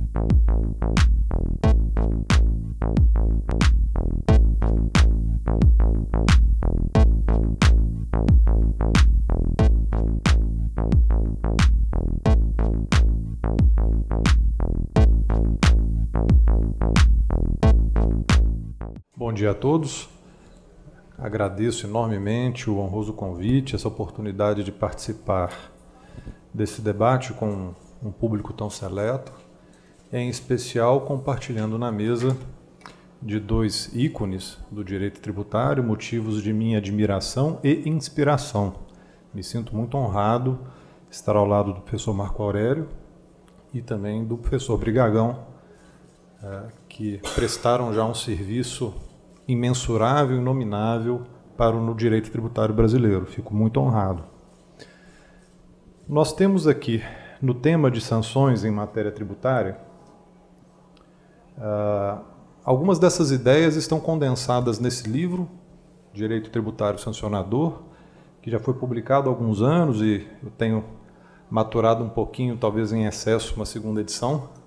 Bom dia a todos. Agradeço enormemente o honroso convite, essa oportunidade de participar desse debate com um público tão seleto, em especial compartilhando na mesa de dois ícones do direito tributário, motivos de minha admiração e inspiração. Me sinto muito honrado estar ao lado do professor Marco Aurélio e também do professor Brigagão, que prestaram já um serviço imensurável e inominável para o direito tributário brasileiro. Fico muito honrado. Nós temos aqui, no tema de sanções em matéria tributária, algumas dessas ideias estão condensadas nesse livro, Direito Tributário Sancionador, que já foi publicado há alguns anos e eu tenho maturado um pouquinho, talvez em excesso, uma segunda edição.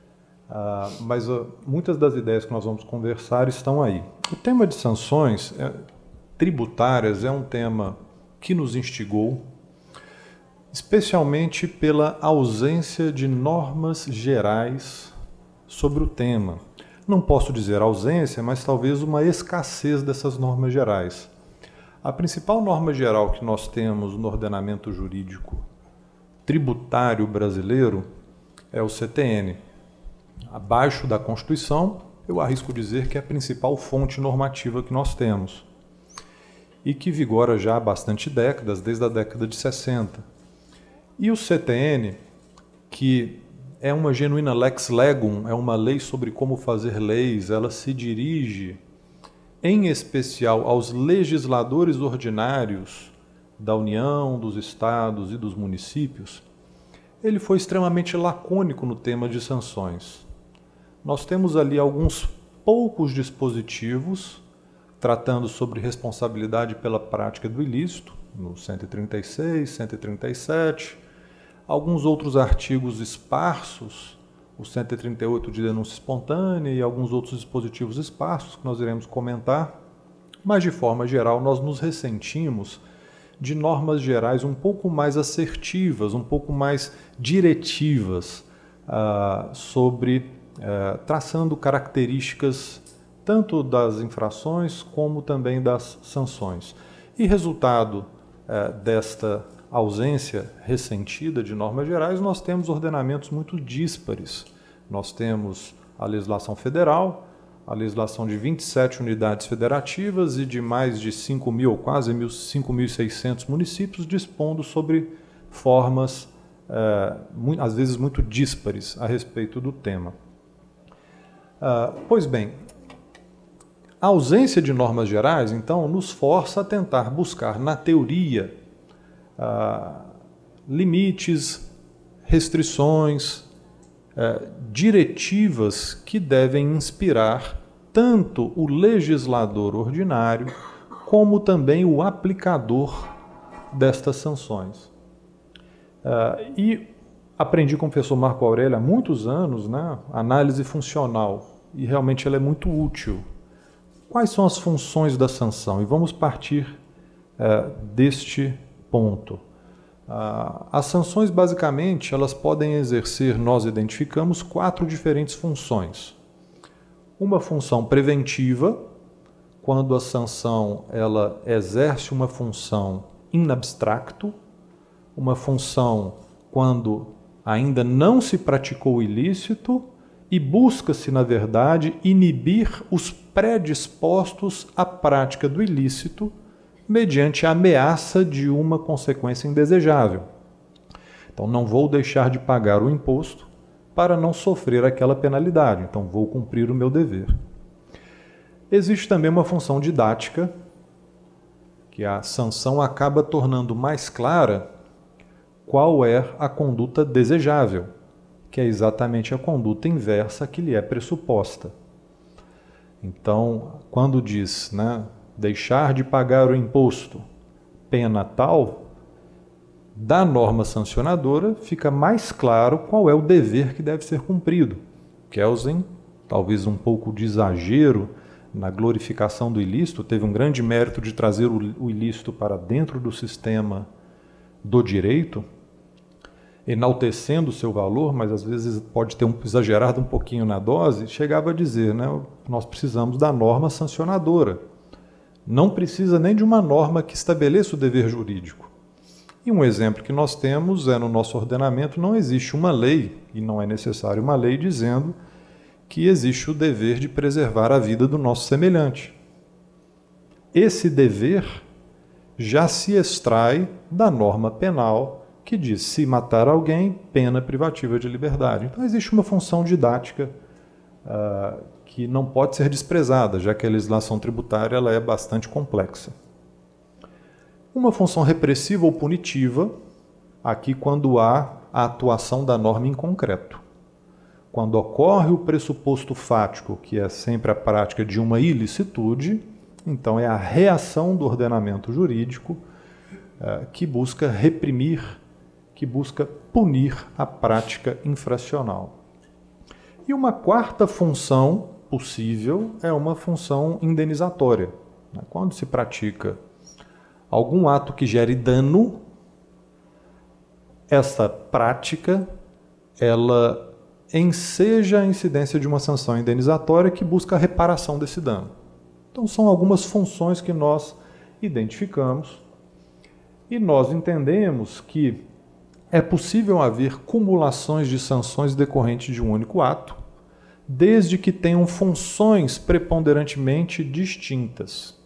Mas muitas das ideias que nós vamos conversar estão aí. O tema de sanções tributárias é um tema que nos instigou, especialmente pela ausência de normas gerais sobre o tema. Não posso dizer ausência, mas talvez uma escassez dessas normas gerais. A principal norma geral que nós temos no ordenamento jurídico tributário brasileiro é o CTN. Abaixo da Constituição, eu arrisco dizer que é a principal fonte normativa que nós temos e que vigora já há bastante décadas, desde a década de 60. E o CTN, que é uma genuína lex legum, é uma lei sobre como fazer leis, ela se dirige em especial aos legisladores ordinários da União, dos estados e dos municípios. Ele foi extremamente lacônico no tema de sanções. Nós temos ali alguns poucos dispositivos tratando sobre responsabilidade pela prática do ilícito, no 136, 137, alguns outros artigos esparsos, o 138 de denúncia espontânea e alguns outros dispositivos esparsos que nós iremos comentar, mas de forma geral nós nos ressentimos de normas gerais um pouco mais assertivas, um pouco mais diretivas sobre traçando características tanto das infrações como também das sanções. E resultado desta ausência ressentida de normas gerais, nós temos ordenamentos muito díspares. Nós temos a legislação federal, a legislação de 27 unidades federativas e de mais de 5.000 ou quase 5.600 municípios dispondo sobre formas, às vezes, muito díspares a respeito do tema. Pois bem, a ausência de normas gerais, então, nos força a tentar buscar na teoria limites, restrições, diretivas que devem inspirar tanto o legislador ordinário como também o aplicador destas sanções. E aprendi com o professor Marco Aurélio há muitos anos, análise funcional, e realmente ela é muito útil. Quais são as funções da sanção? E vamos partir deste ponto. As sanções, basicamente, elas podem exercer, nós identificamos, 4 diferentes funções. Uma função preventiva, quando a sanção ela exerce uma função in abstracto, uma função quando ainda não se praticou o ilícito e busca-se, na verdade, inibir os predispostos à prática do ilícito mediante a ameaça de uma consequência indesejável. Então, não vou deixar de pagar o imposto para não sofrer aquela penalidade, então vou cumprir o meu dever. Existe também uma função didática, que a sanção acaba tornando mais clara qual é a conduta desejável, que é exatamente a conduta inversa que lhe é pressuposta. Então, quando diz, deixar de pagar o imposto, pena tal, da norma sancionadora fica mais claro qual é o dever que deve ser cumprido. Kelsen, talvez um pouco de exagero na glorificação do ilícito, teve um grande mérito de trazer o ilícito para dentro do sistema do direito, enaltecendo o seu valor, mas às vezes pode ter exagerado um pouquinho na dose, chegava a dizer, né, nós precisamos da norma sancionadora. Não precisa nem de uma norma que estabeleça o dever jurídico. E um exemplo que nós temos é no nosso ordenamento não existe uma lei, e não é necessário uma lei dizendo que existe o dever de preservar a vida do nosso semelhante. Esse dever já se extrai da norma penal que diz, se matar alguém, pena privativa de liberdade. Então existe uma função didática que não pode ser desprezada, já que a legislação tributária ela é bastante complexa. Uma função repressiva ou punitiva, aqui quando há a atuação da norma em concreto. Quando ocorre o pressuposto fático, que é sempre a prática de uma ilicitude, então é a reação do ordenamento jurídico que busca reprimir, que busca punir a prática infracional. E uma quarta função possível é uma função indenizatória. Quando se pratica algum ato que gere dano, essa prática, ela enseja a incidência de uma sanção indenizatória que busca a reparação desse dano. Então são algumas funções que nós identificamos e nós entendemos que é possível haver cumulações de sanções decorrentes de um único ato, desde que tenham funções preponderantemente distintas.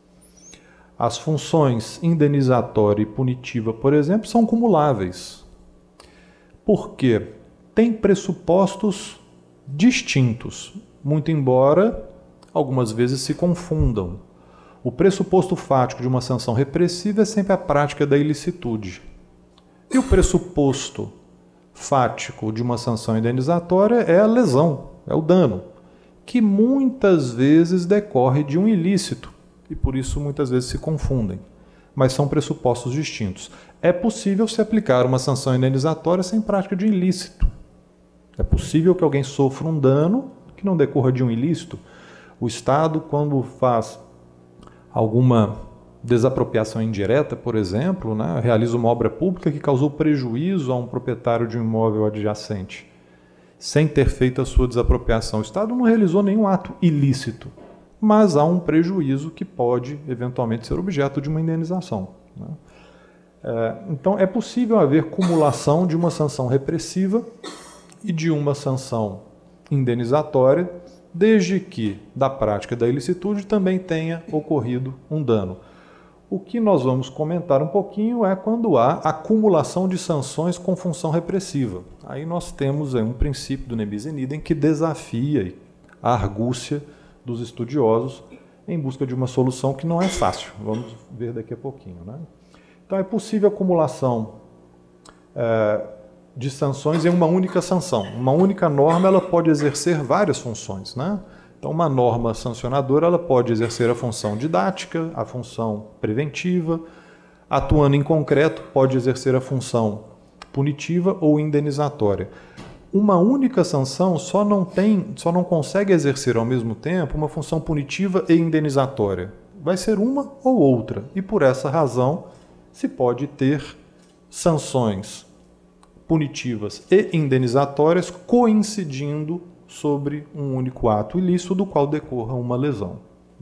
As funções indenizatória e punitiva, por exemplo, são cumuláveis. Por quê? Tem pressupostos distintos, muito embora algumas vezes se confundam. O pressuposto fático de uma sanção repressiva é sempre a prática da ilicitude. E o pressuposto fático de uma sanção indenizatória é a lesão, é o dano, que muitas vezes decorre de um ilícito e por isso muitas vezes se confundem, mas são pressupostos distintos. É possível se aplicar uma sanção indenizatória sem prática de um ilícito. É possível que alguém sofra um dano que não decorra de um ilícito. O Estado, quando faz alguma desapropriação indireta, por exemplo, né, realiza uma obra pública que causou prejuízo a um proprietário de um imóvel adjacente, sem ter feito a sua desapropriação. O Estado não realizou nenhum ato ilícito, mas há um prejuízo que pode, eventualmente, ser objeto de uma indenização. Né? Então, é possível haver cumulação de uma sanção repressiva e de uma sanção indenizatória, desde que, da prática da ilicitude, também tenha ocorrido um dano. O que nós vamos comentar um pouquinho é quando há acumulação de sanções com função repressiva. Aí nós temos um princípio do nebis in idem que desafia a argúcia dos estudiosos em busca de uma solução que não é fácil. Vamos ver daqui a pouquinho, né? Então é possível a acumulação de sanções em uma única sanção. Uma única norma ela pode exercer várias funções, né? Então, uma norma sancionadora ela pode exercer a função didática, a função preventiva, atuando em concreto, pode exercer a função punitiva ou indenizatória. Uma única sanção só não consegue exercer ao mesmo tempo uma função punitiva e indenizatória. Vai ser uma ou outra, e por essa razão se pode ter sanções punitivas e indenizatórias coincidindo sobre um único ato ilícito do qual decorra uma lesão.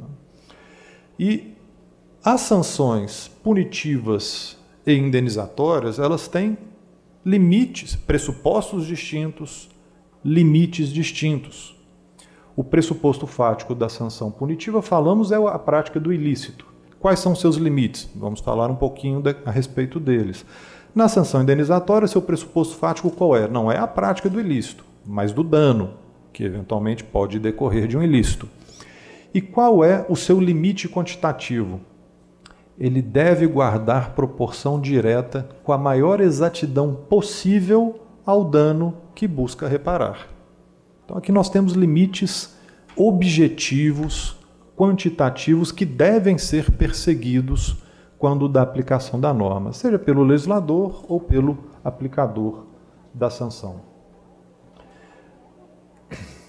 E as sanções punitivas e indenizatórias, elas têm limites, pressupostos distintos, limites distintos. O pressuposto fático da sanção punitiva, falamos, é a prática do ilícito. Quais são seus limites? Vamos falar um pouquinho a respeito deles. Na sanção indenizatória, seu pressuposto fático qual é? Não é a prática do ilícito, mas do dano, que eventualmente pode decorrer de um ilícito. E qual é o seu limite quantitativo? Ele deve guardar proporção direta com a maior exatidão possível ao dano que busca reparar. Então aqui nós temos limites objetivos, quantitativos, que devem ser perseguidos quando da aplicação da norma, seja pelo legislador ou pelo aplicador da sanção.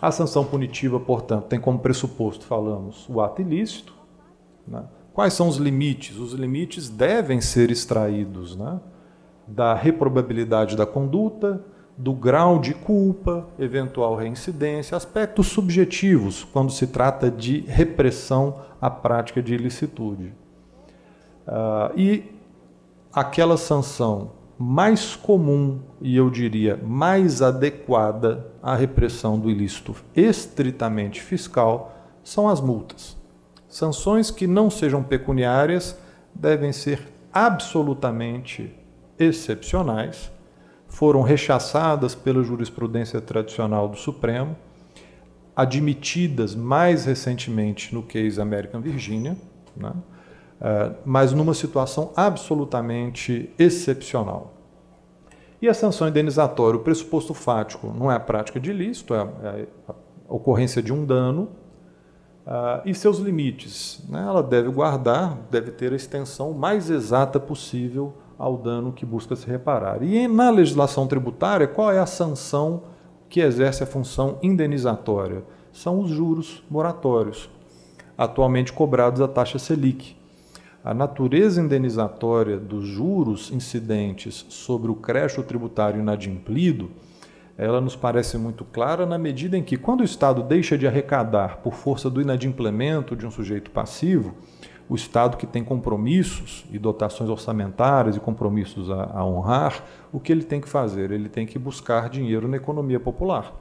A sanção punitiva, portanto, tem como pressuposto, falamos, o ato ilícito, né? Quais são os limites? Os limites devem ser extraídos, né, da reprobabilidade da conduta, do grau de culpa, eventual reincidência, aspectos subjetivos quando se trata de repressão à prática de ilicitude. E aquela sanção mais comum e eu diria mais adequada à repressão do ilícito estritamente fiscal são as multas. Sanções que não sejam pecuniárias devem ser absolutamente excepcionais, foram rechaçadas pela jurisprudência tradicional do Supremo, admitidas mais recentemente no case American Virginia, né? Mas numa situação absolutamente excepcional. E a sanção indenizatória, o pressuposto fático, não é a prática de ilícito, é a ocorrência de um dano, e seus limites, né? Ela deve guardar, deve ter a extensão mais exata possível ao dano que busca se reparar. E na legislação tributária, qual é a sanção que exerce a função indenizatória? São os juros moratórios, atualmente cobrados à taxa Selic. A natureza indenizatória dos juros incidentes sobre o crédito tributário inadimplido, ela nos parece muito clara na medida em que, quando o Estado deixa de arrecadar por força do inadimplemento de um sujeito passivo, o Estado que tem compromissos e dotações orçamentárias e compromissos a honrar, o que ele tem que fazer? Ele tem que buscar dinheiro na economia popular.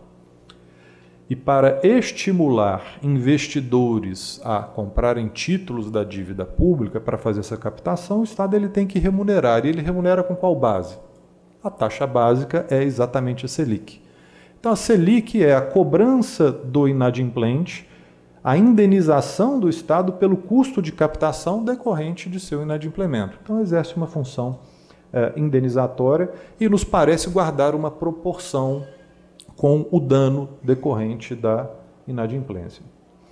E para estimular investidores a comprarem títulos da dívida pública para fazer essa captação, o Estado ele tem que remunerar. E ele remunera com qual base? A taxa básica é exatamente a Selic. Então a Selic é a cobrança do inadimplente, a indenização do Estado pelo custo de captação decorrente de seu inadimplemento. Então exerce uma função indenizatória e nos parece guardar uma proporção com o dano decorrente da inadimplência.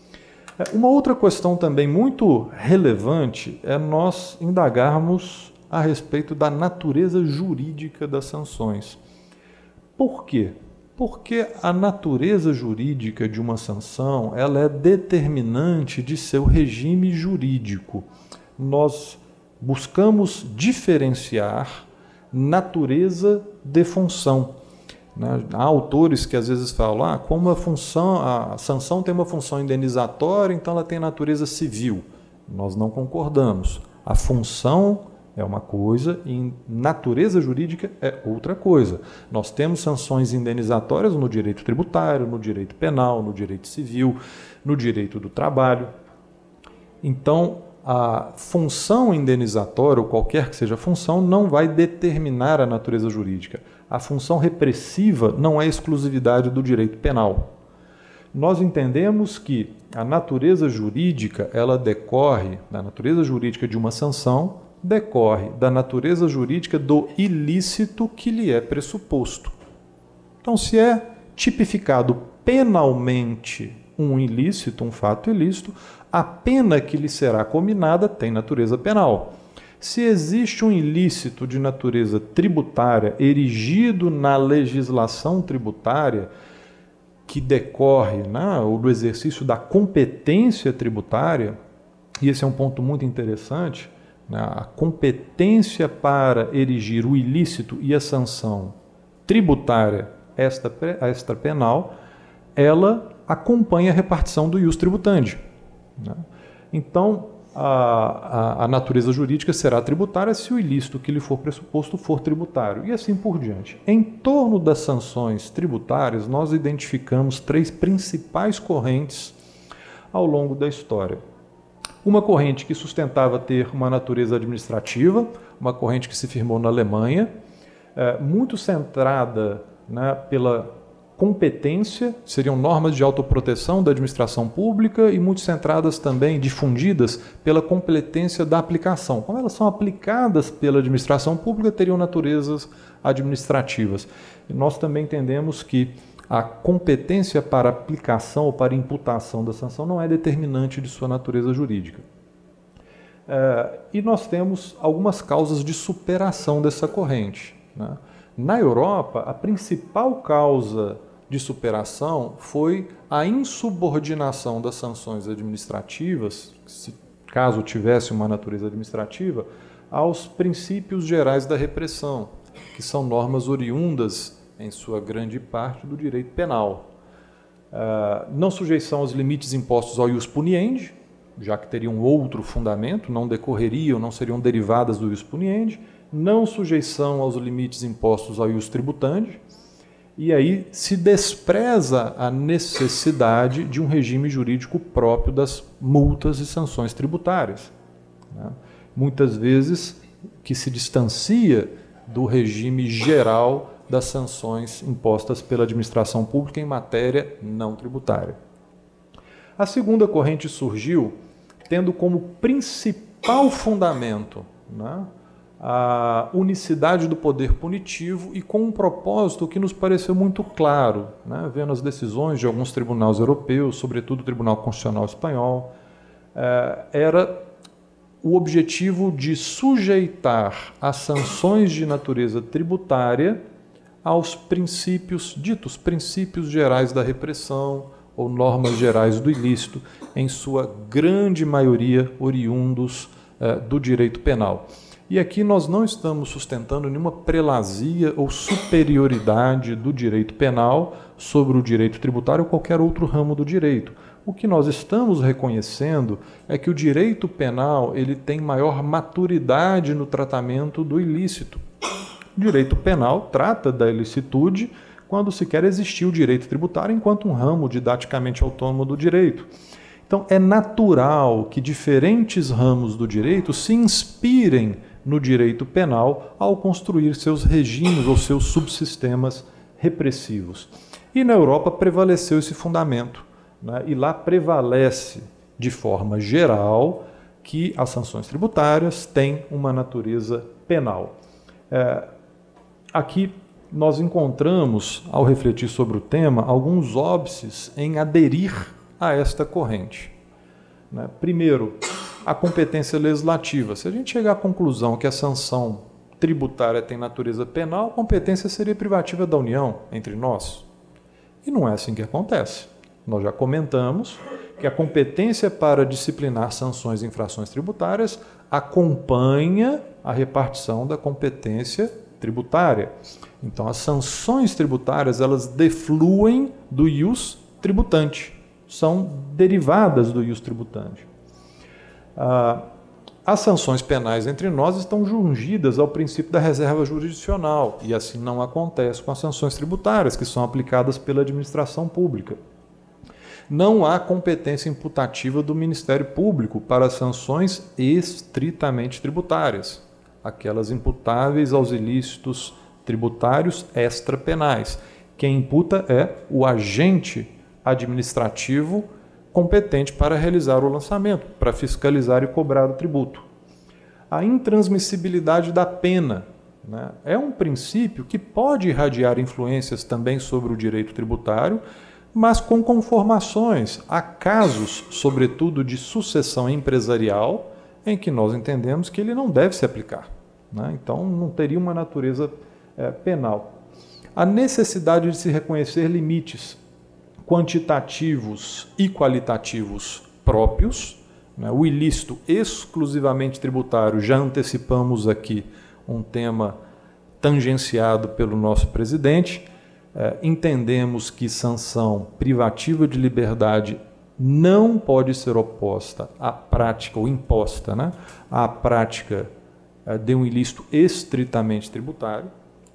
Uma outra questão também muito relevante é nós indagarmos a respeito da natureza jurídica das sanções. Por quê? Porque a natureza jurídica de uma sanção ela é determinante de seu regime jurídico. Nós buscamos diferenciar natureza de função. Há autores que às vezes falam, como a sanção tem uma função indenizatória, então ela tem natureza civil. Nós não concordamos. A função é uma coisa e natureza jurídica é outra coisa. Nós temos sanções indenizatórias no direito tributário, no direito penal, no direito civil, no direito do trabalho. Então, a função indenizatória, ou qualquer que seja a função, não vai determinar a natureza jurídica. A função repressiva não é exclusividade do direito penal. Nós entendemos que a natureza jurídica, ela decorre, da natureza jurídica de uma sanção, decorre da natureza jurídica do ilícito que lhe é pressuposto. Então, se é tipificado penalmente um ilícito, um fato ilícito, a pena que lhe será cominada tem natureza penal. Se existe um ilícito de natureza tributária erigido na legislação tributária que decorre ou do exercício da competência tributária, e esse é um ponto muito interessante, a competência para erigir o ilícito e a sanção tributária extrapenal, ela acompanha a repartição do ius tributandi. Então, a natureza jurídica será tributária se o ilícito que lhe for pressuposto for tributário, e assim por diante. Em torno das sanções tributárias, nós identificamos três principais correntes ao longo da história. Uma corrente que sustentava ter uma natureza administrativa, uma corrente que se firmou na Alemanha, muito centrada pela competência, seriam normas de autoproteção da administração pública e muito centradas também, difundidas pela competência da aplicação. Como elas são aplicadas pela administração pública, teriam naturezas administrativas. E nós também entendemos que a competência para aplicação ou para imputação da sanção não é determinante de sua natureza jurídica. E nós temos algumas causas de superação dessa corrente. Na Europa, a principal causa de superação foi a insubordinação das sanções administrativas, caso tivesse uma natureza administrativa, aos princípios gerais da repressão, que são normas oriundas, em sua grande parte, do direito penal. Não sujeição aos limites impostos ao ius puniendi, já que teriam outro fundamento, não decorreriam, não seriam derivadas do ius puniendi, não sujeição aos limites impostos ao ius tributandi, e aí se despreza a necessidade de um regime jurídico próprio das multas e sanções tributárias, né? Muitas vezes que se distancia do regime geral das sanções impostas pela administração pública em matéria não tributária. A segunda corrente surgiu tendo como principal fundamento, né, a unicidade do poder punitivo e com um propósito que nos pareceu muito claro, né, vendo as decisões de alguns tribunais europeus, sobretudo o Tribunal Constitucional Espanhol, era o objetivo de sujeitar as sanções de natureza tributária aos princípios, ditos princípios gerais da repressão ou normas gerais do ilícito, em sua grande maioria oriundos do direito penal. E aqui nós não estamos sustentando nenhuma prelazia ou superioridade do direito penal sobre o direito tributário ou qualquer outro ramo do direito. O que nós estamos reconhecendo é que o direito penal ele tem maior maturidade no tratamento do ilícito. O direito penal trata da ilicitude quando se quer existir o direito tributário enquanto um ramo didaticamente autônomo do direito. Então, é natural que diferentes ramos do direito se inspirem no direito penal ao construir seus regimes ou seus subsistemas repressivos. E na Europa prevaleceu esse fundamento, né? E lá prevalece de forma geral que as sanções tributárias têm uma natureza penal. Aqui nós encontramos, ao refletir sobre o tema, alguns óbices em aderir a esta corrente. Primeiro, a competência legislativa. Se a gente chegar à conclusão que a sanção tributária tem natureza penal, a competência seria privativa da União, entre nós. E não é assim que acontece. Nós já comentamos que a competência para disciplinar sanções e infrações tributárias acompanha a repartição da competência tributária. Então, as sanções tributárias, elas defluem do ius tributandi, são derivadas do ius tributandi. As sanções penais entre nós estão jungidas ao princípio da reserva jurisdicional, e assim não acontece com as sanções tributárias, que são aplicadas pela administração pública. Não há competência imputativa do Ministério Público para sanções estritamente tributárias, aquelas imputáveis aos ilícitos tributários extrapenais. Quem imputa é o agente administrativo competente para realizar o lançamento, para fiscalizar e cobrar o tributo. A intransmissibilidade da pena, né, é um princípio que pode irradiar influências também sobre o direito tributário, mas com conformações. Há casos, sobretudo de sucessão empresarial, em que nós entendemos que ele não deve se aplicar, né? Então, não teria uma natureza penal. A necessidade de se reconhecer limites quantitativos e qualitativos próprios, né? O ilícito exclusivamente tributário, já antecipamos aqui um tema tangenciado pelo nosso presidente. Entendemos que sanção privativa de liberdade não pode ser oposta à prática, ou imposta, né, à prática de um ilícito estritamente tributário.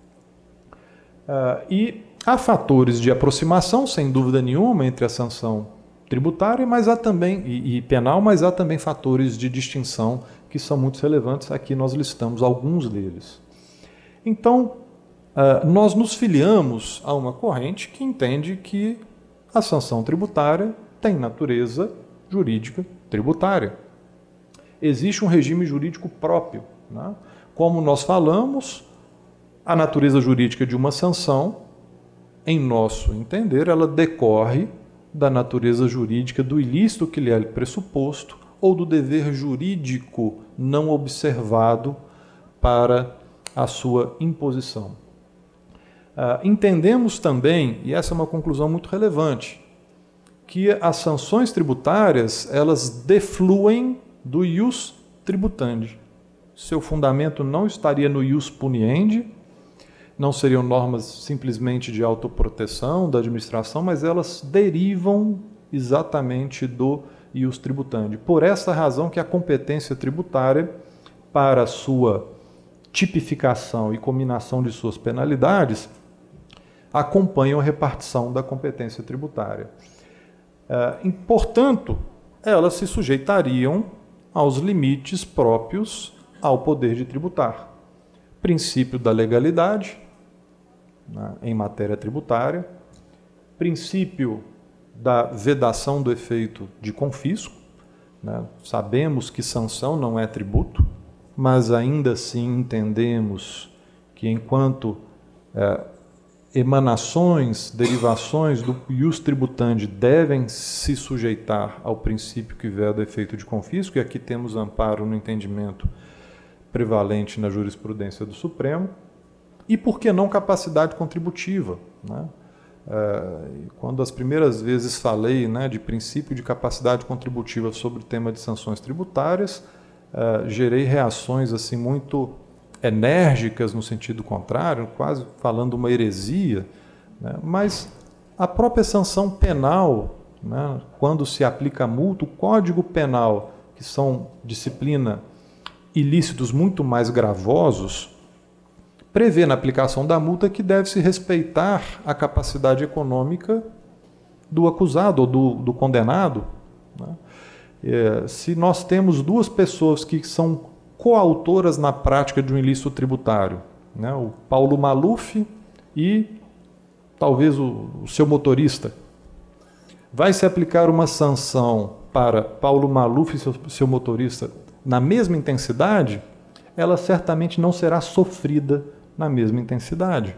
E há fatores de aproximação, sem dúvida nenhuma, entre a sanção tributária mas há também, e penal, mas há também fatores de distinção que são muito relevantes. Aqui nós listamos alguns deles. Então, nós nos filiamos a uma corrente que entende que a sanção tributária tem natureza jurídica tributária. Existe um regime jurídico próprio, né? Como nós falamos, a natureza jurídica de uma sanção, em nosso entender, ela decorre da natureza jurídica do ilícito que lhe é pressuposto ou do dever jurídico não observado para a sua imposição. Entendemos também, e essa é uma conclusão muito relevante, que as sanções tributárias elas defluem do ius tributandi. Seu fundamento não estaria no ius puniendi, não seriam normas simplesmente de autoproteção da administração, mas elas derivam exatamente do ius tributandi. Por essa razão que a competência tributária, para sua tipificação e cominação de suas penalidades, acompanham a repartição da competência tributária. Portanto, elas se sujeitariam aos limites próprios ao poder de tributar. Princípio da legalidade, né, em matéria tributária, princípio da vedação do efeito de confisco, né? Sabemos que sanção não é tributo, mas ainda assim entendemos que enquanto emanações, derivações do ius tributandi devem se sujeitar ao princípio que veda o efeito de confisco, e aqui temos amparo no entendimento prevalente na jurisprudência do Supremo, e por que não capacidade contributiva, né? Quando as primeiras vezes falei, né, de princípio de capacidade contributiva sobre o tema de sanções tributárias, gerei reações assim muito enérgicas no sentido contrário, quase falando uma heresia, né? Mas a própria sanção penal, né, quando se aplica a multa, o Código Penal, que são disciplina ilícitos muito mais gravosos, prevê na aplicação da multa que deve-se respeitar a capacidade econômica do acusado ou do condenado, né? Se nós temos duas pessoas que são coautoras na prática de um ilícito tributário, né, o Paulo Maluf e talvez o seu motorista, vai se aplicar uma sanção para Paulo Maluf e seu motorista na mesma intensidade, ela certamente não será sofrida na mesma intensidade.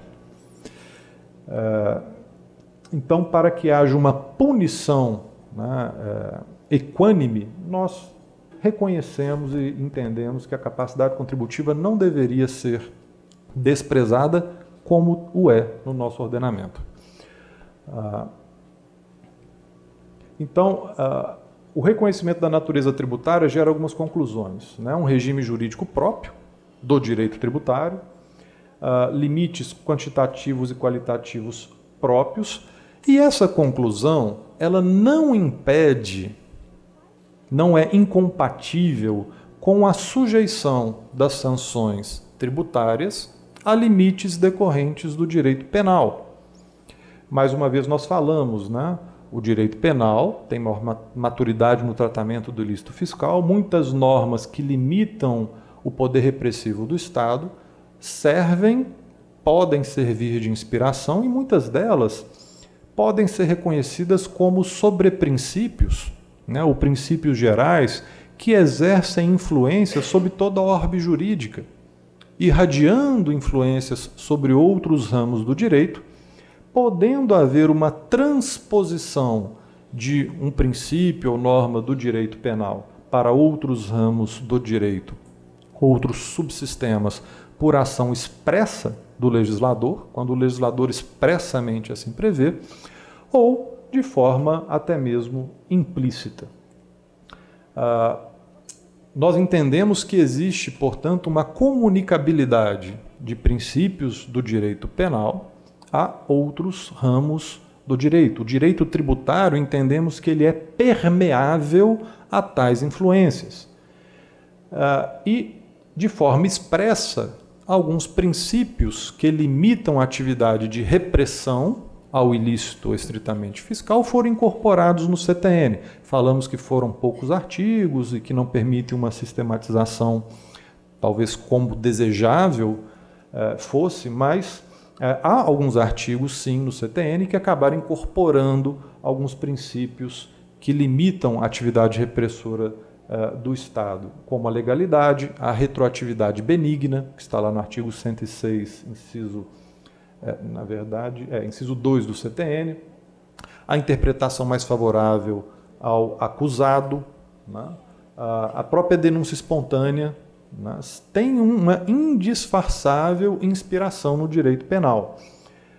Então, para que haja uma punição, né, equânime, nós reconhecemos e entendemos que a capacidade contributiva não deveria ser desprezada como o é no nosso ordenamento. Então, o reconhecimento da natureza tributária gera algumas conclusões, né? Um regime jurídico próprio do direito tributário, limites quantitativos e qualitativos próprios, e essa conclusão ela não impede, não é incompatível com a sujeição das sanções tributárias a limites decorrentes do direito penal. Mais uma vez nós falamos, né? O direito penal tem maior maturidade no tratamento do ilícito fiscal, muitas normas que limitam o poder repressivo do Estado podem servir de inspiração e muitas delas podem ser reconhecidas como sobreprincípios, né, ou princípios gerais que exercem influência sobre toda a orbe jurídica, irradiando influências sobre outros ramos do direito, podendo haver uma transposição de um princípio ou norma do direito penal para outros ramos do direito, outros subsistemas, por ação expressa do legislador, quando o legislador expressamente assim prevê, ou de forma até mesmo implícita. Nós entendemos que existe, portanto, uma comunicabilidade de princípios do direito penal a outros ramos do direito. O direito tributário, entendemos que ele é permeável a tais influências. E, de forma expressa, alguns princípios que limitam a atividade de repressão ao ilícito estritamente fiscal foram incorporados no CTN. Falamos que foram poucos artigos e que não permitem uma sistematização, talvez como desejável fosse, mas há alguns artigos, sim, no CTN que acabaram incorporando alguns princípios que limitam a atividade repressora do Estado, como a legalidade, a retroatividade benigna, que está lá no artigo 106, inciso 2 do CTN, a interpretação mais favorável ao acusado, né? A própria denúncia espontânea, né? Tem uma indisfarçável inspiração no direito penal.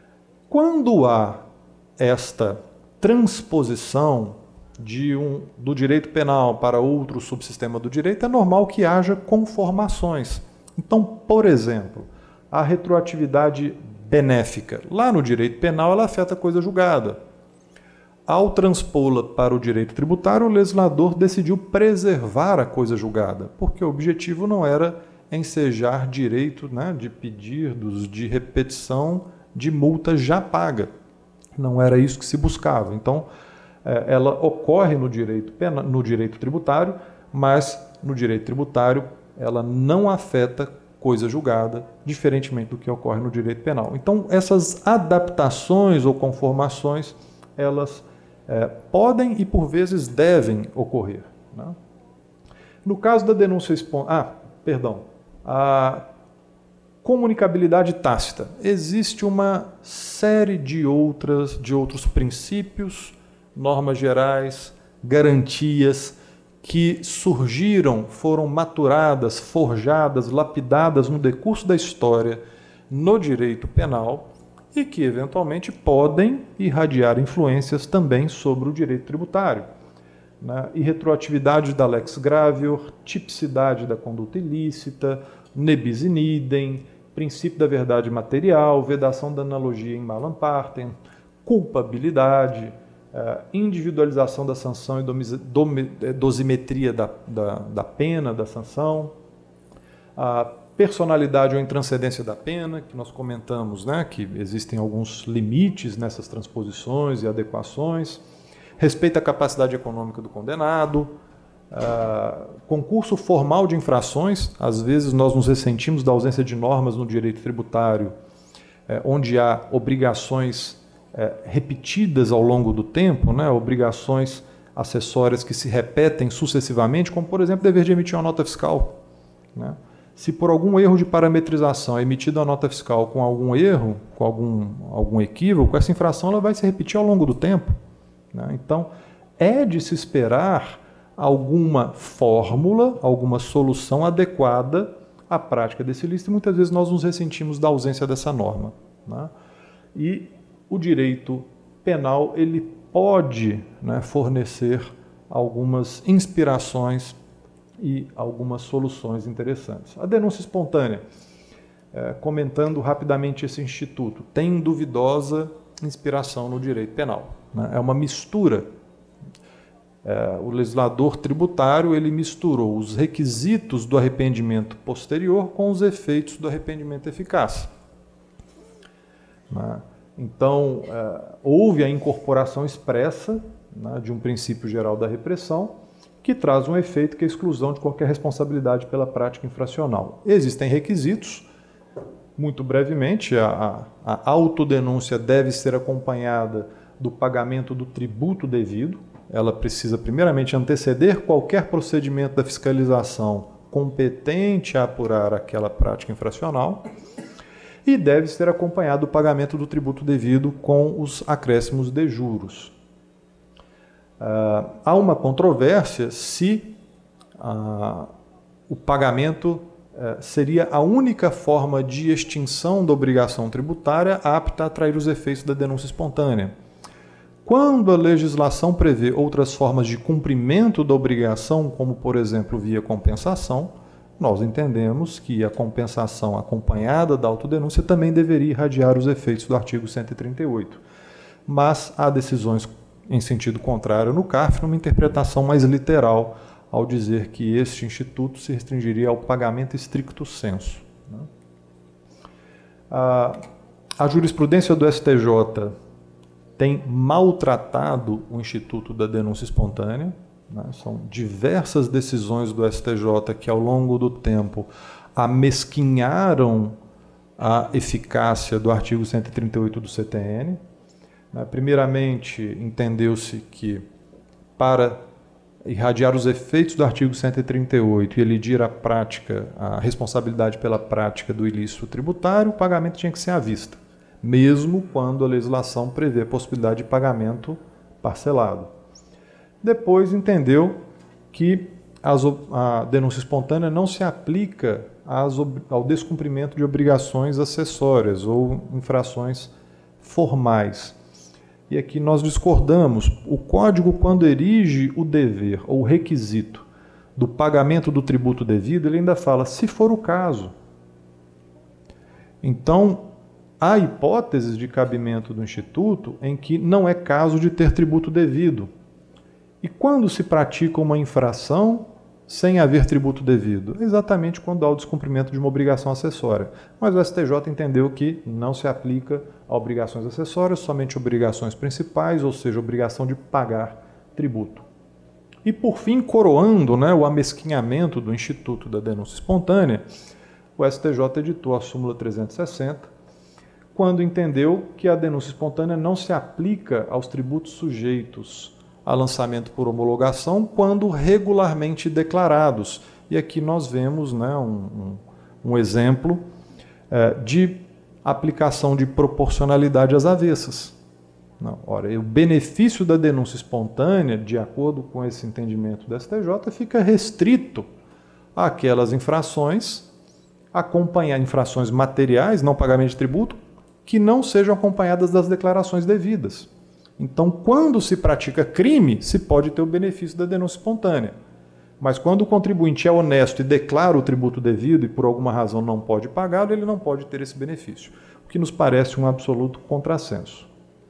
Quando há esta transposição do direito penal para outro subsistema do direito, é normal que haja conformações. Então, por exemplo, a retroatividade benéfica. Lá no direito penal, ela afeta a coisa julgada. Ao transpô-la para o direito tributário, o legislador decidiu preservar a coisa julgada, porque o objetivo não era ensejar direito, né, de pedidos de repetição de multa já paga. Não era isso que se buscava. Então, ela ocorre no direito tributário, mas no direito tributário ela não afeta coisa julgada, diferentemente do que ocorre no direito penal. Então, essas adaptações ou conformações, elas podem e, por vezes, devem ocorrer, né? No caso da denúncia a comunicabilidade tácita. Existe uma série de outros princípios, normas gerais, garantias que surgiram, foram maturadas, forjadas, lapidadas no decurso da história no direito penal e que, eventualmente, podem irradiar influências também sobre o direito tributário. Né? Irretroatividade da lex gravior, tipicidade da conduta ilícita, ne bis in idem, princípio da verdade material, vedação da analogia em malam partem, culpabilidade, individualização da sanção e dosimetria da pena, da sanção, a personalidade ou intranscendência da pena, que nós comentamos, né, que existem alguns limites nessas transposições e adequações, respeito à capacidade econômica do condenado, concurso formal de infrações. Às vezes nós nos ressentimos da ausência de normas no direito tributário, onde há obrigações repetidas ao longo do tempo, né, obrigações acessórias que se repetem sucessivamente, como, por exemplo, o dever de emitir uma nota fiscal, né? Se por algum erro de parametrização é emitida uma nota fiscal com algum erro, com algum equívoco, essa infração ela vai se repetir ao longo do tempo, né? Então, é de se esperar alguma fórmula, alguma solução adequada à prática desse ilícito, e muitas vezes nós nos ressentimos da ausência dessa norma, né? E o direito penal ele pode, né, fornecer algumas inspirações e algumas soluções interessantes. A denúncia espontânea, comentando rapidamente esse instituto, tem duvidosa inspiração no direito penal, né? É uma mistura. O legislador tributário ele misturou os requisitos do arrependimento posterior com os efeitos do arrependimento eficaz, né? Então, houve a incorporação expressa, né, de um princípio geral da repressão, que traz um efeito que é a exclusão de qualquer responsabilidade pela prática infracional. Existem requisitos, muito brevemente, a autodenúncia deve ser acompanhada do pagamento do tributo devido, ela precisa primeiramente anteceder qualquer procedimento da fiscalização competente a apurar aquela prática infracional e deve ser acompanhado do pagamento do tributo devido com os acréscimos de juros. Há uma controvérsia se o pagamento seria a única forma de extinção da obrigação tributária apta a atrair os efeitos da denúncia espontânea. Quando a legislação prevê outras formas de cumprimento da obrigação, como, por exemplo, via compensação, nós entendemos que a compensação acompanhada da autodenúncia também deveria irradiar os efeitos do artigo 138. Mas há decisões em sentido contrário no CARF, numa interpretação mais literal, ao dizer que este instituto se restringiria ao pagamento stricto sensu, né? A jurisprudência do STJ tem maltratado o instituto da denúncia espontânea, né? São diversas decisões do STJ que, ao longo do tempo, amesquinharam a eficácia do artigo 138 do CTN. Primeiramente, entendeu-se que, para irradiar os efeitos do artigo 138 e elidir a responsabilidade pela prática do ilícito tributário, o pagamento tinha que ser à vista, mesmo quando a legislação prevê a possibilidade de pagamento parcelado. Depois entendeu que a denúncia espontânea não se aplica ao descumprimento de obrigações acessórias ou infrações formais. E aqui nós discordamos. O Código, quando erige o dever ou o requisito do pagamento do tributo devido, ele ainda fala, se for o caso. Então, há hipóteses de cabimento do Instituto em que não é caso de ter tributo devido. E quando se pratica uma infração sem haver tributo devido? Exatamente quando há o descumprimento de uma obrigação acessória. Mas o STJ entendeu que não se aplica a obrigações acessórias, somente obrigações principais, ou seja, obrigação de pagar tributo. E por fim, coroando o amesquinhamento do Instituto da Denúncia Espontânea, o STJ editou a súmula 360, quando entendeu que a denúncia espontânea não se aplica aos tributos sujeitos a lançamento por homologação quando regularmente declarados. E aqui nós vemos um exemplo de aplicação de proporcionalidade às avessas. Não, ora, o benefício da denúncia espontânea, de acordo com esse entendimento do STJ, fica restrito àquelas infrações, infrações materiais, não pagamento de tributo, que não sejam acompanhadas das declarações devidas. Então, quando se pratica crime, se pode ter o benefício da denúncia espontânea. Mas quando o contribuinte é honesto e declara o tributo devido e por alguma razão não pode pagá-lo, ele não pode ter esse benefício, o que nos parece um absoluto contrassenso.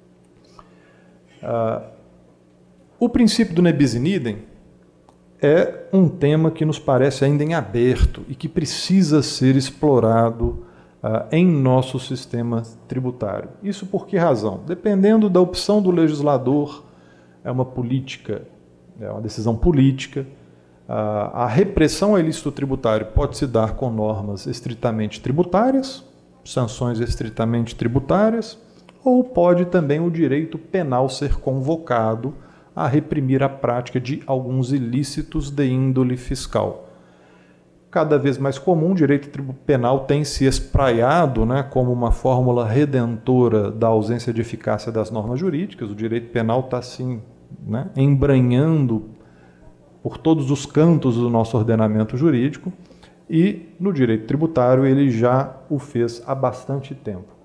O princípio do nebis in idem é um tema que nos parece ainda em aberto e que precisa ser explorado em nosso sistema tributário. Isso por que razão? Dependendo da opção do legislador, é uma decisão política, a repressão ao ilícito tributário pode se dar com normas estritamente tributárias, sanções estritamente tributárias, ou pode também o direito penal ser convocado a reprimir a prática de alguns ilícitos de índole fiscal. Cada vez mais comum, o direito penal tem se espraiado como uma fórmula redentora da ausência de eficácia das normas jurídicas. O direito penal está assim, embranhando por todos os cantos do nosso ordenamento jurídico e no direito tributário ele já o fez há bastante tempo.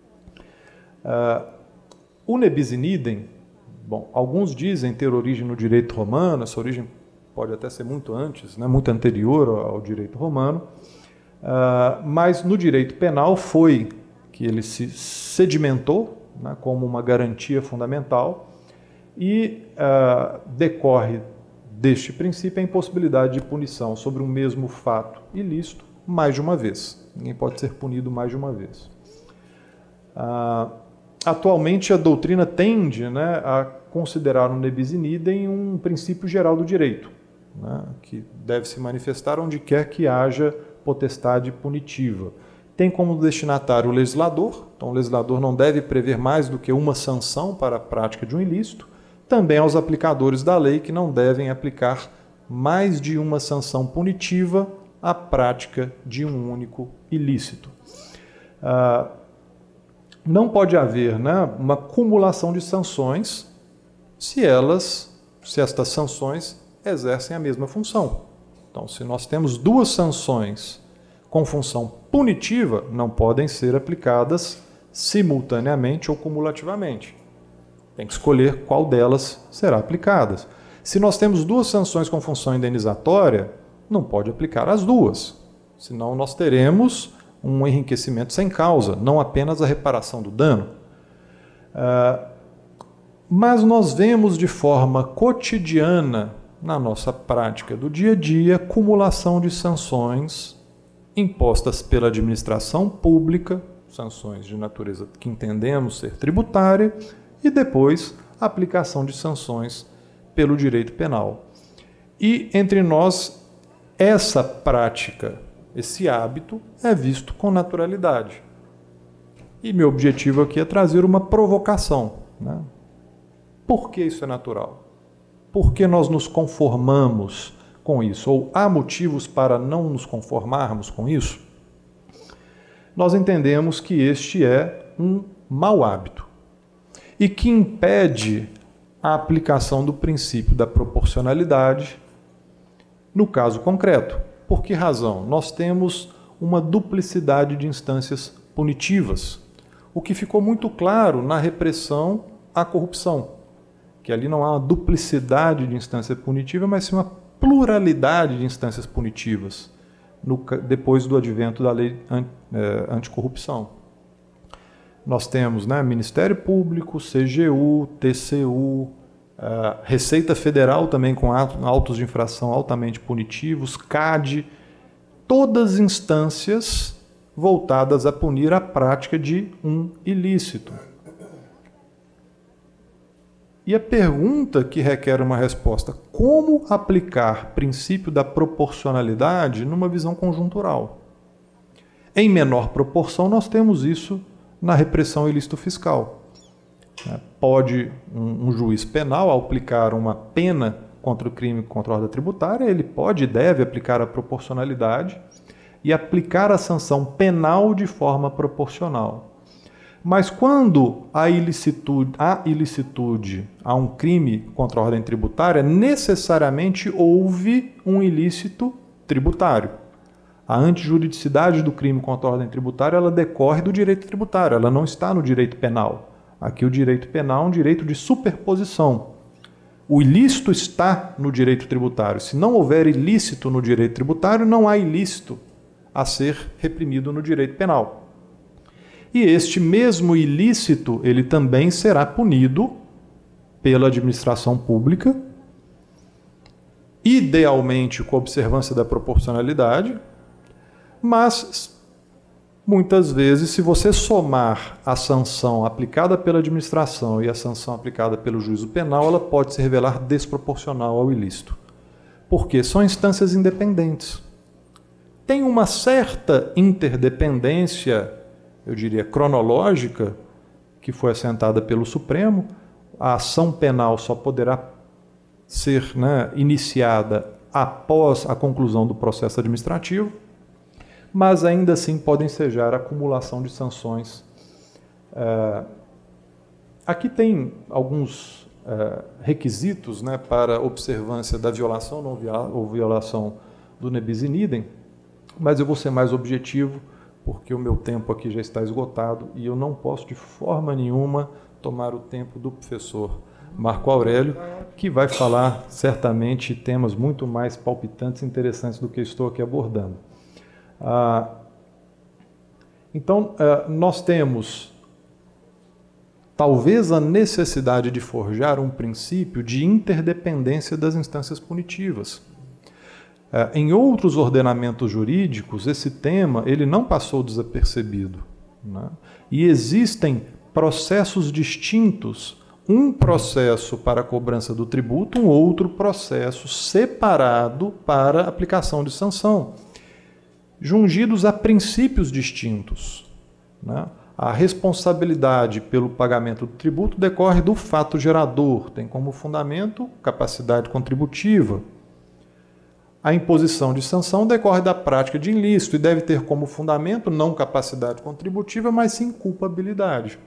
O nebis in idem, alguns dizem ter origem no direito romano, essa origem pode até ser muito antes, muito anterior ao direito romano, mas no direito penal foi que ele se sedimentou como uma garantia fundamental e decorre deste princípio a impossibilidade de punição sobre um mesmo fato ilícito mais de uma vez. Ninguém pode ser punido mais de uma vez. Atualmente a doutrina tende a considerar o nebis in idem um princípio geral do direito, que deve se manifestar onde quer que haja potestade punitiva. Tem como destinatário o legislador, então o legislador não deve prever mais do que uma sanção para a prática de um ilícito, também aos aplicadores da lei que não devem aplicar mais de uma sanção punitiva à prática de um único ilícito. Não pode haver uma cumulação de sanções se estas sanções exercem a mesma função. Então, se nós temos duas sanções com função punitiva, não podem ser aplicadas simultaneamente ou cumulativamente. Tem que escolher qual delas será aplicada. Se nós temos duas sanções com função indenizatória, não pode aplicar as duas, senão nós teremos um enriquecimento sem causa, não apenas a reparação do dano. Mas nós vemos de forma cotidiana, na nossa prática do dia a dia, cumulação de sanções impostas pela administração pública, sanções de natureza que entendemos ser tributária, e depois a aplicação de sanções pelo direito penal. E entre nós, essa prática, esse hábito, é visto com naturalidade. E meu objetivo aqui é trazer uma provocação. Por que isso é natural? Por que nós nos conformamos com isso? Ou há motivos para não nos conformarmos com isso? Nós entendemos que este é um mau hábito e que impede a aplicação do princípio da proporcionalidade no caso concreto. Por que razão? Nós temos uma duplicidade de instâncias punitivas. o que ficou muito claro na repressão à corrupção, que ali não há uma duplicidade de instância punitiva, mas sim uma pluralidade de instâncias punitivas, depois do advento da lei anticorrupção. Nós temos, né, Ministério Público, CGU, TCU, Receita Federal também com autos de infração altamente punitivos, CAD, todas instâncias voltadas a punir a prática de um ilícito. E a pergunta que requer uma resposta: como aplicar o princípio da proporcionalidade numa visão conjuntural? Em menor proporção, nós temos isso na repressão ao ilícito fiscal. Pode um juiz penal, ao aplicar uma pena contra o crime contra a ordem tributária, ele pode e deve aplicar a proporcionalidade e aplicar a sanção penal de forma proporcional. Mas quando há ilicitude, há um crime contra a ordem tributária, necessariamente houve um ilícito tributário. A antijuridicidade do crime contra a ordem tributária, ela decorre do direito tributário, ela não está no direito penal. Aqui o direito penal é um direito de superposição. O ilícito está no direito tributário. Se não houver ilícito no direito tributário, não há ilícito a ser reprimido no direito penal. E este mesmo ilícito, ele também será punido pela administração pública, idealmente com observância da proporcionalidade, mas muitas vezes, se você somar a sanção aplicada pela administração e a sanção aplicada pelo juízo penal, ela pode se revelar desproporcional ao ilícito. Porque são instâncias independentes. Tem uma certa interdependência, eu diria, cronológica, que foi assentada pelo Supremo. A ação penal só poderá ser, né, iniciada após a conclusão do processo administrativo, mas ainda assim podem ensejar a acumulação de sanções. Aqui tem alguns requisitos, né, para observância da violação ou violação do nebis in idem, mas eu vou ser mais objetivo, porque o meu tempo aqui já está esgotado e eu não posso de forma nenhuma tomar o tempo do professor Marco Aurélio, que vai falar certamente temas muito mais palpitantes e interessantes do que estou aqui abordando. Então, nós temos talvez a necessidade de forjar um princípio de interdependência das instâncias punitivas. Em outros ordenamentos jurídicos, esse tema ele não passou desapercebido, né? E existem processos distintos, um processo para a cobrança do tributo, um outro processo separado para a aplicação de sanção, jungidos a princípios distintos, né? A responsabilidade pelo pagamento do tributo decorre do fato gerador, tem como fundamento capacidade contributiva. A imposição de sanção decorre da prática de ilícito e deve ter como fundamento não capacidade contributiva, mas sim culpabilidade.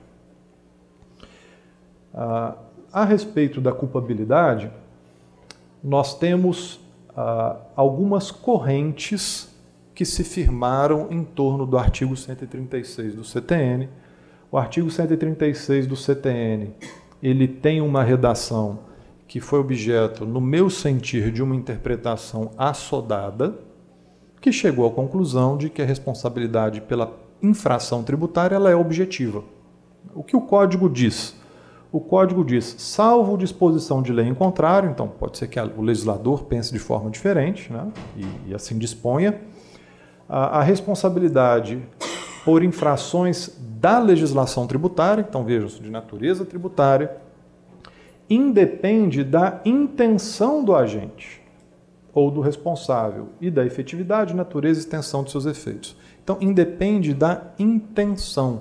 A respeito da culpabilidade, nós temos algumas correntes que se firmaram em torno do artigo 136 do CTN. O artigo 136 do CTN, ele tem uma redação que foi objeto, no meu sentir, de uma interpretação assodada, que chegou à conclusão de que a responsabilidade pela infração tributária ela é objetiva. O que o Código diz? O Código diz, salvo disposição de lei em contrário, então pode ser que o legislador pense de forma diferente, né? e assim disponha, a responsabilidade por infrações da legislação tributária, então vejam, de natureza tributária, independe da intenção do agente ou do responsável e da efetividade, natureza e extensão de seus efeitos. Então, independe da intenção.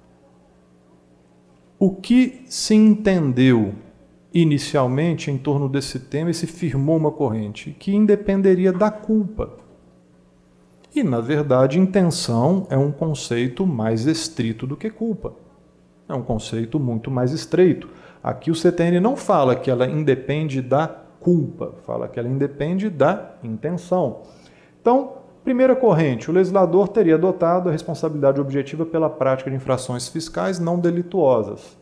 O que se entendeu inicialmente em torno desse tema e se firmou uma corrente que independeria da culpa. E, na verdade, intenção é um conceito mais estrito do que culpa. É um conceito muito mais estreito. Aqui o CTN não fala que ela independe da culpa, fala que ela independe da intenção. Então, Primeira corrente, o legislador teria adotado a responsabilidade objetiva pela prática de infrações fiscais não delituosas,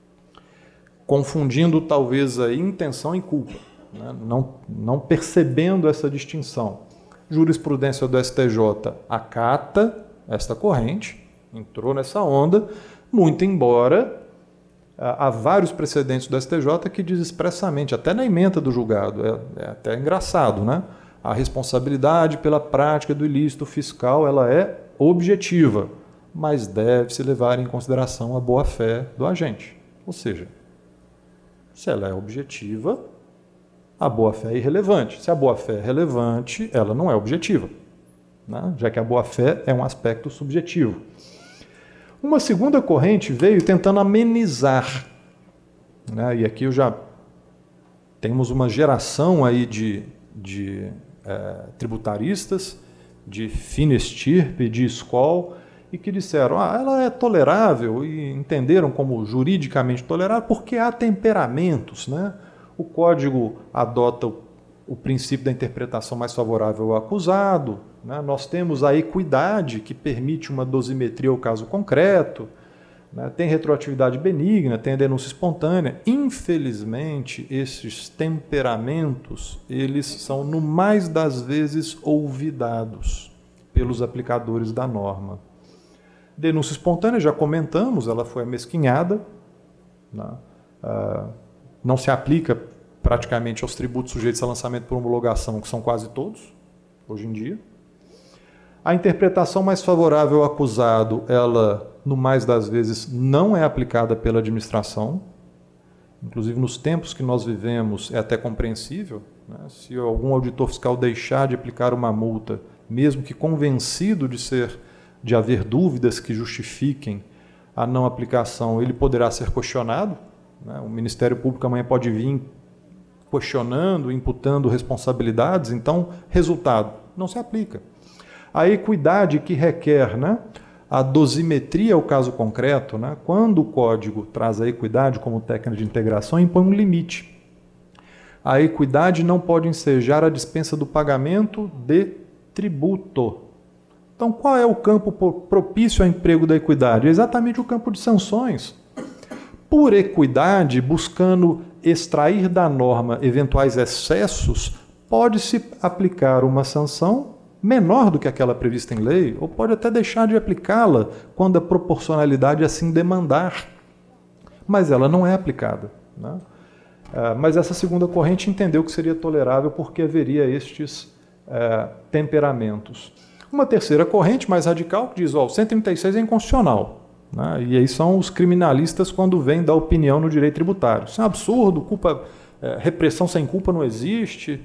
confundindo talvez a intenção e culpa, né? Não percebendo essa distinção. Jurisprudência do STJ acata esta corrente, entrou nessa onda, muito embora há vários precedentes do STJ que diz expressamente, até na ementa do julgado, é até engraçado, né? A responsabilidade pela prática do ilícito fiscal ela é objetiva, mas deve-se levar em consideração a boa-fé do agente. Ou seja, se ela é objetiva, a boa-fé é irrelevante. Se a boa-fé é relevante, ela não é objetiva, né? Já que a boa-fé é um aspecto subjetivo. Uma segunda corrente veio tentando amenizar, né? E aqui temos uma geração aí de tributaristas, de fina estirpe, de escola, e que disseram, ela é tolerável, e entenderam como juridicamente tolerável, porque há temperamentos, né? O Código adota o princípio da interpretação mais favorável ao acusado, né? Nós temos a equidade, que permite uma dosimetria ao caso concreto, né? Tem retroatividade benigna, tem a denúncia espontânea. Infelizmente, esses temperamentos, eles são, no mais das vezes, olvidados pelos aplicadores da norma. Denúncia espontânea, já comentamos, ela foi amesquinhada, né? Não se aplica praticamente aos tributos sujeitos a lançamento por homologação, que são quase todos, hoje em dia. A interpretação mais favorável ao acusado, ela, no mais das vezes, não é aplicada pela administração. Inclusive, nos tempos que nós vivemos, é até compreensível, né? Se algum auditor fiscal deixar de aplicar uma multa, mesmo que convencido de haver dúvidas que justifiquem a não aplicação, ele poderá ser questionado, né? O Ministério Público amanhã pode vir questionando, imputando responsabilidades. Então, resultado, não se aplica. A equidade que requer, né, a dosimetria ao caso concreto, né, quando o código traz a equidade como técnica de integração, impõe um limite. A equidade não pode ensejar a dispensa do pagamento de tributo. Então, qual é o campo propício ao emprego da equidade? É exatamente o campo de sanções. Por equidade, buscando extrair da norma eventuais excessos, pode-se aplicar uma sanção menor do que aquela prevista em lei, ou pode até deixar de aplicá-la quando a proporcionalidade assim demandar. Mas ela não é aplicada, né? Mas essa segunda corrente entendeu que seria tolerável porque haveria estes temperamentos. Uma terceira corrente, mais radical, diz, o 136 é inconstitucional, né? E aí são os criminalistas quando vêm dar opinião no direito tributário. Isso é um absurdo, repressão sem culpa não existe.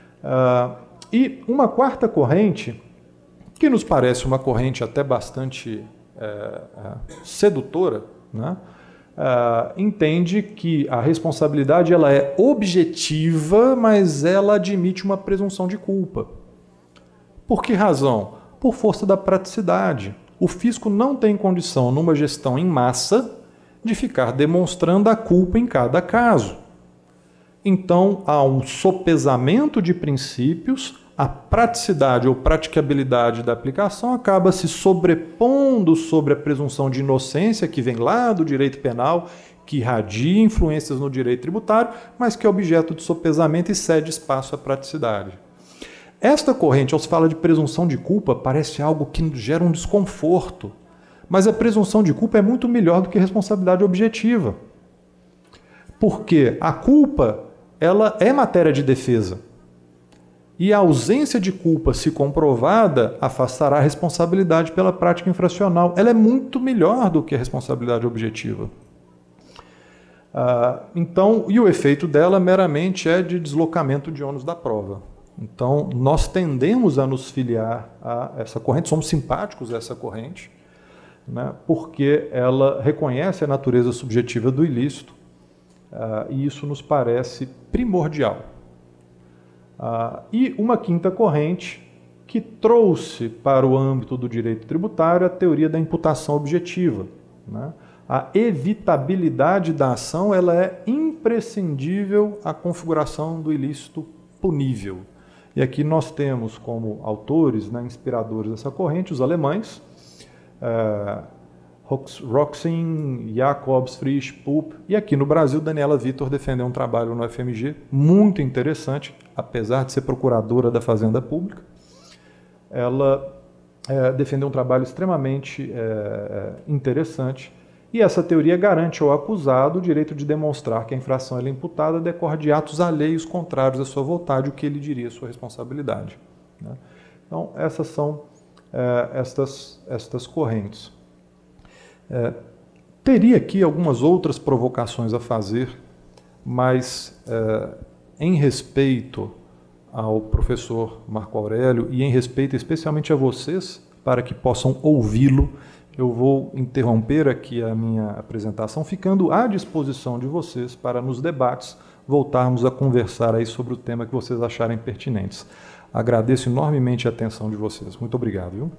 E uma quarta corrente, que nos parece uma corrente até bastante sedutora, né? Entende que a responsabilidade ela é objetiva, mas ela admite uma presunção de culpa. Por que razão? Por força da praticidade. O fisco não tem condição, numa gestão em massa, de ficar demonstrando a culpa em cada caso. Então, há um sopesamento de princípios, a praticidade ou praticabilidade da aplicação acaba se sobrepondo sobre a presunção de inocência que vem lá do direito penal, que irradia influências no direito tributário, mas que é objeto de sopesamento e cede espaço à praticidade. Esta corrente, ao se fala de presunção de culpa, parece algo que gera um desconforto, mas a presunção de culpa é muito melhor do que a responsabilidade objetiva. Porque a culpa ela é matéria de defesa. E a ausência de culpa, se comprovada, afastará a responsabilidade pela prática infracional. Ela é muito melhor do que a responsabilidade objetiva. Então, e o efeito dela meramente é de deslocamento de ônus da prova. Então, nós tendemos a nos filiar a essa corrente, somos simpáticos a essa corrente, né, porque ela reconhece a natureza subjetiva do ilícito, e isso nos parece primordial. E uma quinta corrente que trouxe para o âmbito do direito tributário a teoria da imputação objetiva, né? A evitabilidade da ação ela é imprescindível à configuração do ilícito punível. E aqui nós temos como autores, né, inspiradores dessa corrente, os alemães, Roxin, Jacobs, Frisch, Pulp, e aqui no Brasil, Daniela Vitor defendeu um trabalho no FMG muito interessante, apesar de ser procuradora da Fazenda Pública. Ela defendeu um trabalho extremamente interessante, e essa teoria garante ao acusado o direito de demonstrar que a infração é imputada decorre de atos alheios contrários à sua vontade, o que ele diria sua responsabilidade. Né? Então, essas são estas correntes. Teria aqui algumas outras provocações a fazer, mas em respeito ao professor Marco Aurélio e em respeito especialmente a vocês, para que possam ouvi-lo, eu vou interromper aqui a minha apresentação, ficando à disposição de vocês para, nos debates, voltarmos a conversar aí sobre o tema que vocês acharem pertinentes. Agradeço enormemente a atenção de vocês. Muito obrigado. Viu?